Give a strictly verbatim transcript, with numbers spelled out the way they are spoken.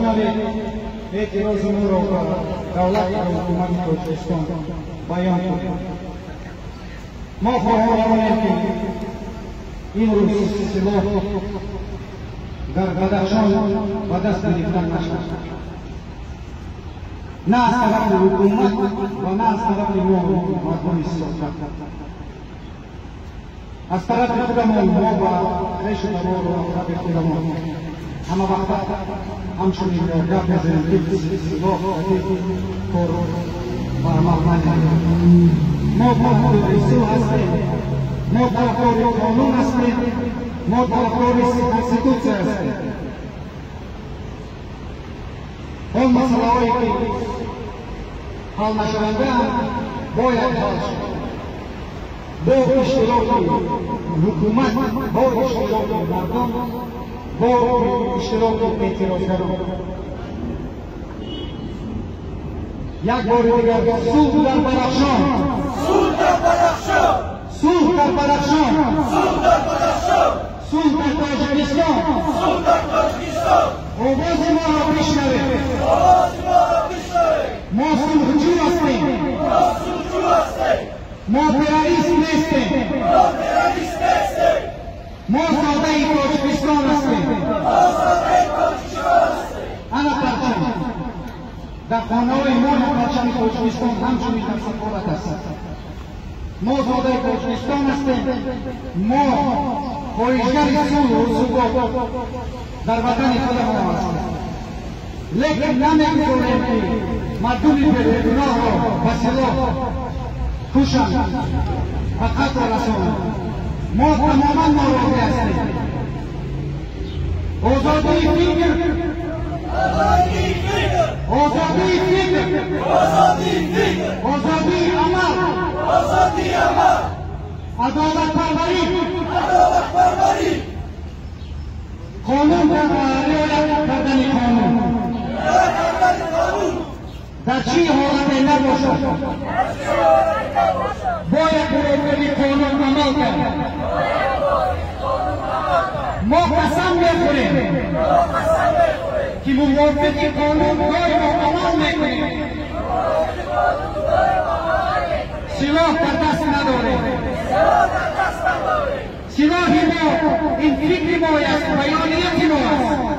Աշնավի էտ երոզումուրով դավլակ հոկումանի կոչեստոն բայան մոխ հողորավանելքի ինրուս սիլո Բադախշան բադասների վնանաշան նա ասարապի հուկումատ վա նա ասարապի մոհ մատոնի սոքատ ասարապի խուրամոն մոհվա խեշը տարորը ասարապի խուրամոն համավախտատ համշունի նորգապ եզեն դիպսի սիլող կոր բարմաղմանի մոհ մոհ իսու հասնի մոհ պարակորի կոնուն հասնի մոհ պարակորի կոնստիտուցիա հասնի Он масалawai hal maşalanda boya kalış. Bu iştiroki hükümet, bu iştiroki mardom, bu iştiroki petirozgaron. Yak bor digar suv dar Badakhshan. Suv dar Badakhshan. Suv dar Badakhshan. Suv dar Badakhshan. Suv dar Tojikiston. Suv dar Tojikiston. Ovozi ma bishnave. Ovozi ma bishnave. Ma sulhju hastیم. Ma sulhju hastیم. Ma terrorist nestim. Ma terrorist nestim. Ma sadai Tojikiston hastیم. Ma sadai Tojikiston hastیم. Ana parcham. Dar xonavai ma parchami Tojikiston hamchuni dar saforat است. ما sadai Tojikiston hastیم. ما خواهشگر صلح و ثبات در وطن خودمان هستیم. لیکن نمی‌گذاریم که مردمی بی‌گناه را به سلاح کشند و قتل رسانند. ما تماما ناراضی هستیم. آزادی فکر، آزادی فکر، آزادی فکر، آزادی فکر، آزادی عمل، آزادی عمل، عدالت پروری، عدالت پروری، قانون را رعایت کردن قانون، رعایت کردن قانون در چه حالتی نباشد، در چه حالتی نباشد، باید به قانون عمل کرد. ما قسم می‌خوریم که موافق قانون دائم عمل می‌کنیم. سلاح در دست نداریم. سلاحی ما این فکر ما است، بیانیت ما است.